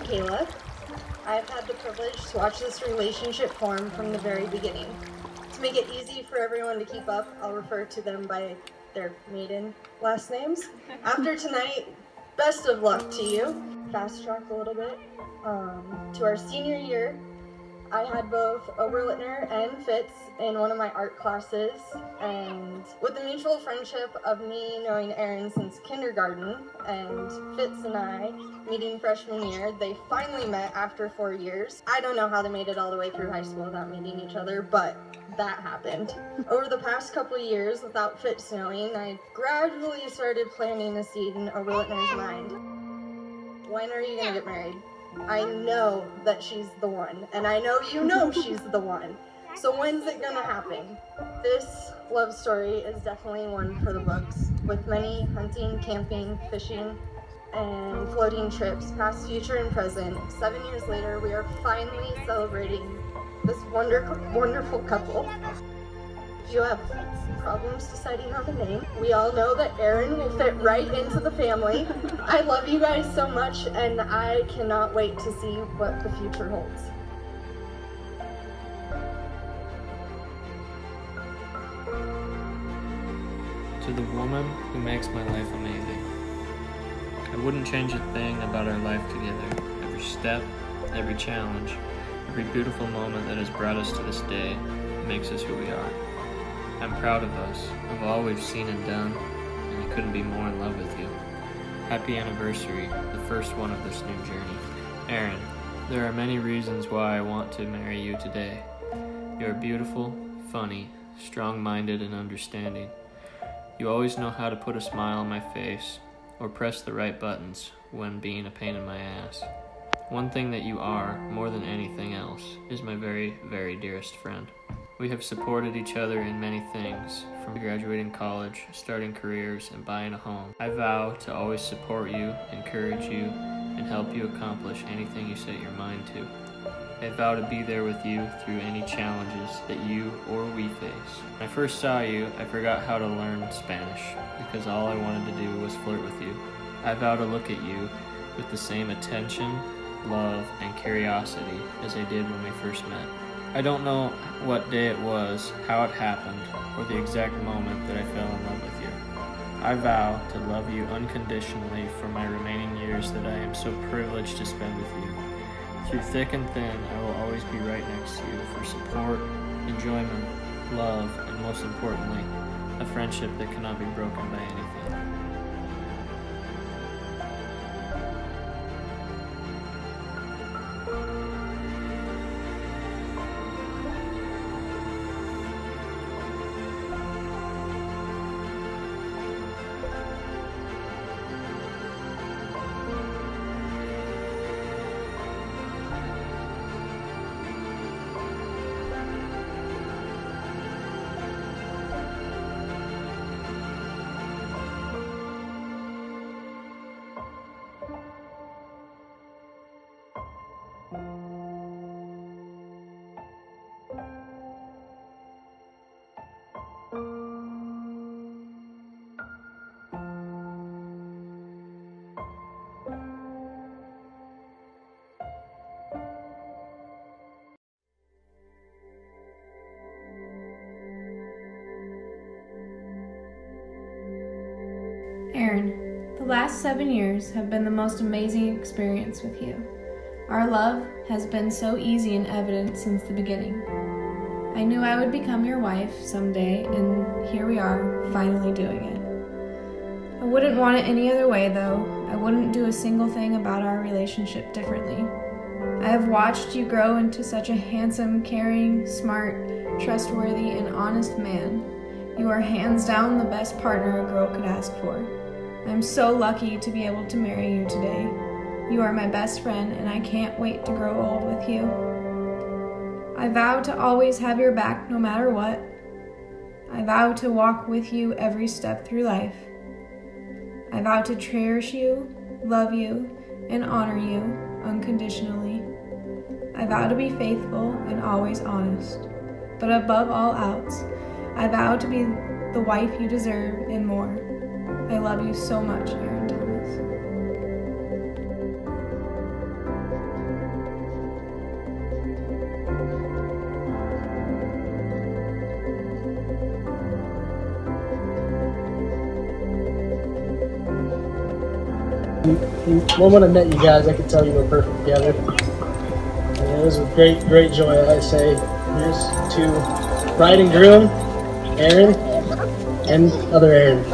Kayla. I've had the privilege to watch this relationship form from the very beginning. To make it easy for everyone to keep up, I'll refer to them by their maiden last names. After tonight, best of luck to you. Fast track a little bit. To our senior year, I had both Oberlittner and Fitz in one of my art classes, and with the mutual friendship of me knowing Erin since kindergarten and Fitz and I meeting freshman year, they finally met after 4 years. I don't know how they made it all the way through high school without meeting each other, but that happened. Over the past couple of years, without Fitz knowing, I gradually started planting a seed in Oberlittner's mind. When are you gonna get married? I know that she's the one, and I know you know she's the one. So when's it gonna happen? This love story is definitely one for the books, with many hunting, camping, fishing, and floating trips, past, future, and present. 7 years later, we are finally celebrating this wonderful couple. You have problems deciding on the name. We all know that Erin will fit right into the family. I love you guys so much, and I cannot wait to see what the future holds. To the woman who makes my life amazing. I wouldn't change a thing about our life together. Every step, every challenge, every beautiful moment that has brought us to this day makes us who we are. I'm proud of us, of all we've seen and done, and I couldn't be more in love with you. Happy anniversary, the first one of this new journey. Erin, there are many reasons why I want to marry you today. You are beautiful, funny, strong-minded, and understanding. You always know how to put a smile on my face, or press the right buttons when being a pain in my ass. One thing that you are, more than anything else, is my very, very dearest friend. We have supported each other in many things, from graduating college, starting careers, and buying a home. I vow to always support you, encourage you, and help you accomplish anything you set your mind to. I vow to be there with you through any challenges that you or we face. When I first saw you, I forgot how to learn Spanish, because all I wanted to do was flirt with you. I vow to look at you with the same attention, love, and curiosity as I did when we first met. I don't know what day it was, how it happened, or the exact moment that I fell in love with you. I vow to love you unconditionally for my remaining years that I am so privileged to spend with you. Through thick and thin, I will always be right next to you for support, enjoyment, love, and most importantly, a friendship that cannot be broken by anything. Erin, the last 7 years have been the most amazing experience with you. Our love has been so easy and evident since the beginning. I knew I would become your wife someday, and here we are, finally doing it. I wouldn't want it any other way, though. I wouldn't do a single thing about our relationship differently. I have watched you grow into such a handsome, caring, smart, trustworthy, and honest man. You are hands down the best partner a girl could ask for. I'm so lucky to be able to marry you today. You are my best friend, and I can't wait to grow old with you. I vow to always have your back no matter what. I vow to walk with you every step through life. I vow to cherish you, love you, and honor you unconditionally. I vow to be faithful and always honest. But above all else, I vow to be the wife you deserve and more. I love you so much, Erin Thomas. The moment I met you guys, I could tell you were perfect together. And it was with great joy I say, here's to bride and groom, Erin, and other Erin.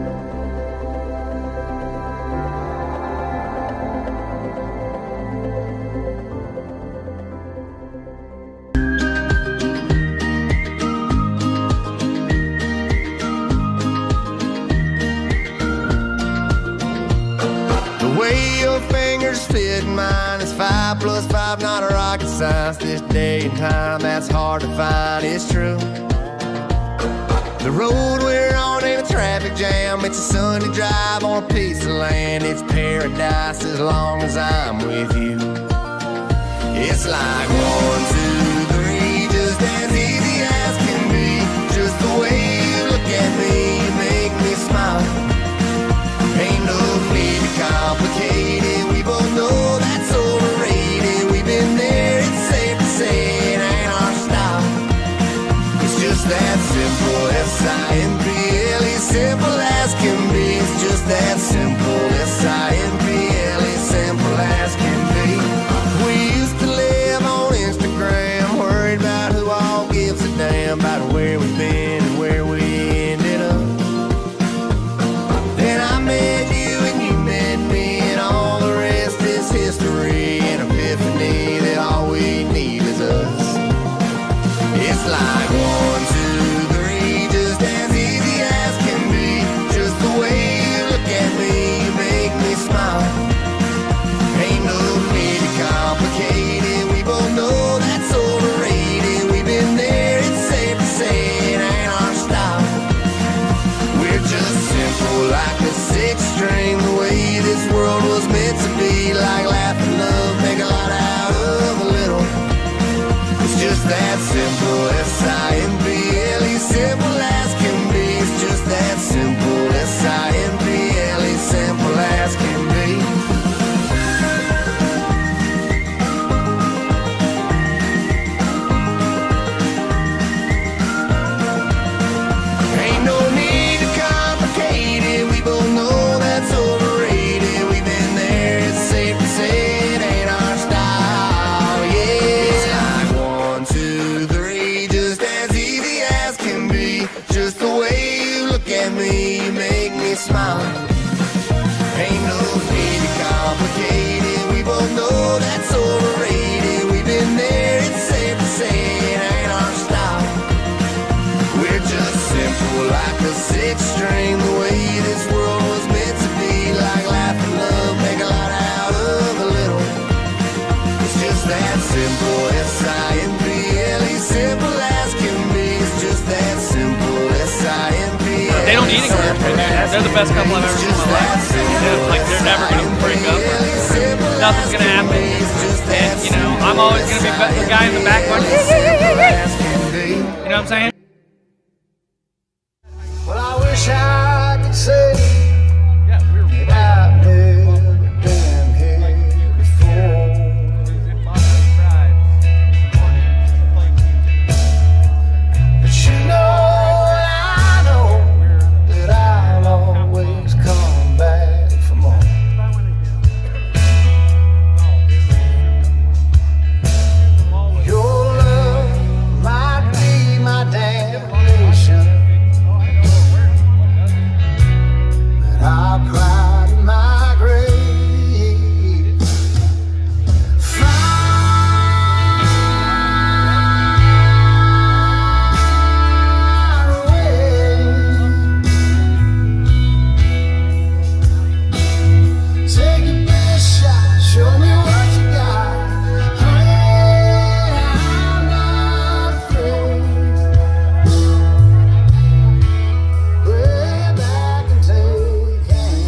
Five plus five, not a rocket science. This day and time, that's hard to find, it's true. The road we're on ain't a traffic jam. It's a Sunday drive on a piece of land. It's paradise as long as I'm with you. It's like 1, 2, 3, just as easy as can be. Just the way you look at me, you make me smile. Ain't no need to complicate it. We both know that's overrated. We've been there, it's safe to say it ain't our style. It's just that simple, S-I-M-P-L-E, simple as can be. It's just that simple, S-I-M-P-L-E, simple as can be. We used to live on Instagram, worried about who all gives a damn about where we've been and where we ended up. Then I met you and you met me, and all the rest is history. An epiphany that all we need is us. It's like 1, 2, 3, just as easy as can be. Just the way you look at me, you make me smile. Ain't no need to complicate it. We both know that's overrated. We've been there, it's safe to say it ain't our style. We're just simple like a sixth string, the way this world was meant to be. Like laugh and love, make a lot out of a little. It's just that simple, S-I-M-P-L-E, simple as can be. It's just that simple, S-I-M-P-L-E, simple as can be. Ain't no need to complicate it. We both know that's overrated. We've been there, it's safe to say it ain't our style. Yeah, it's like 1, 2, 3, just as easy as can be. Just the way you look at me, you make me smile. Ain't no need to complicate it. We both know that's overrated. We've been there, it's safe to say it ain't our style. We're just simple like a sixth string, the way this world was meant to be. Like laugh and love, make a lot out of a little. It's just that simple, S-I-M-P-L-E, simple as can be. It's just that simple, S-I-M-P-L-E. They don't need a group. They're the best couple I've ever seen in my life. They're never gonna break up. Nothing's gonna happen. And you know, I'm always gonna be the guy in the back going, you know what I'm saying? Well, I wish I could say that I've never been here before. But you I know that I'll always come back for more. Your love might be my damnation. I cried in my grave. Far away. Take your best shot, show me what you got. Honey, I'm not afraid. Way back and take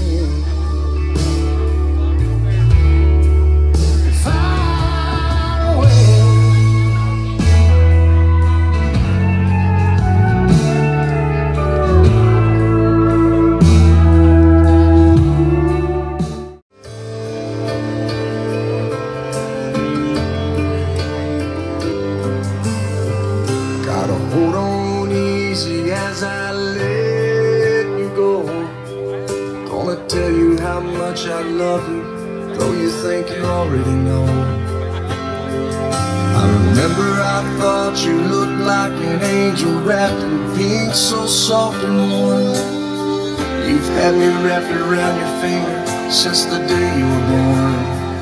far away. Gotta hold on easy as I let you go. Gonna tell you how how much I love you, though you think you already know. I remember I thought you looked like an angel wrapped in pink, so soft and warm. You've had me wrapped around your finger since the day you were born.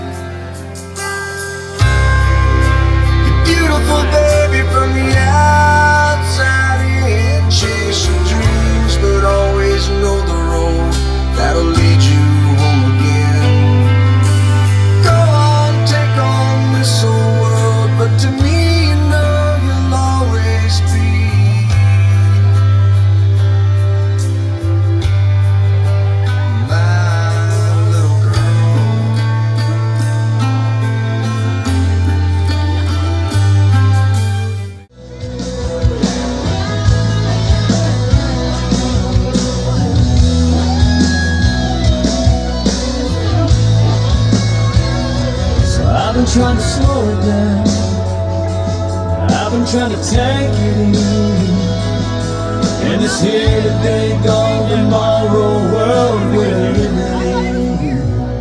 You're beautiful, baby, from the outside in. Chase your dreams, but always know the road that'll lead you home again. Go on, take on this whole world, but to me, you know you'll always be trying to slow it down. I've been trying to take it easy. In this here today, gone tomorrow world we're living.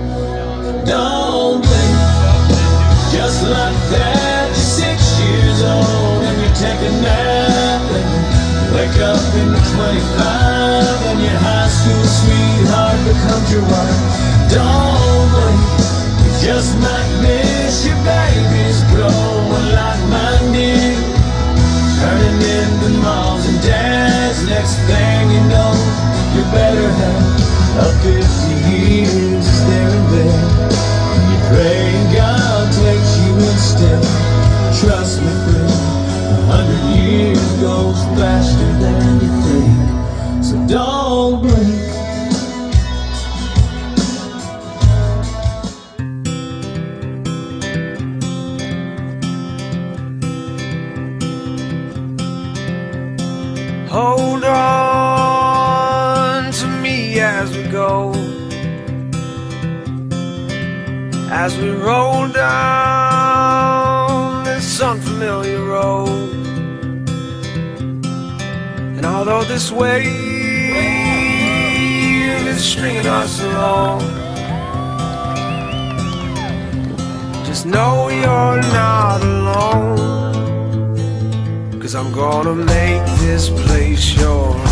Don't think just like that. You're 6 years old and you take a nap and wake up in the 25 and your high school sweetheart becomes your wife. Don't blink, you just might miss your babies growing like mine did, turning into moms and dads. Next thing you know, you better have up 50 years there and there, and you pray God takes you instead. Trust me, friend, 100 years goes faster than you think, so don't blink. Hold on to me as we go, as we roll down this unfamiliar road. And although this wave is stringing us along, just know you're not alone, 'cause I'm gonna make this place yours.